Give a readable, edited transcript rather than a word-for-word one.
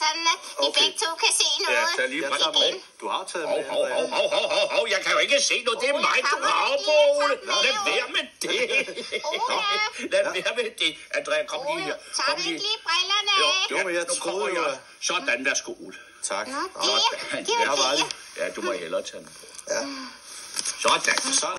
sådan at vi begge to kan se noget. Ja, tag lige igen. Du har taget med. Jeg kan jo ikke se noget. Det er mig, du har på, Ole. Lad være med det. Lad være med det. Andrea, kom lige her. Tager du ikke lige brillerne af? Jo, men jeg troede jo... Sådan, værsgo, Ole. Tak. Nå, det var det. Ja, du må hellere tage den på. Ja. Sådan.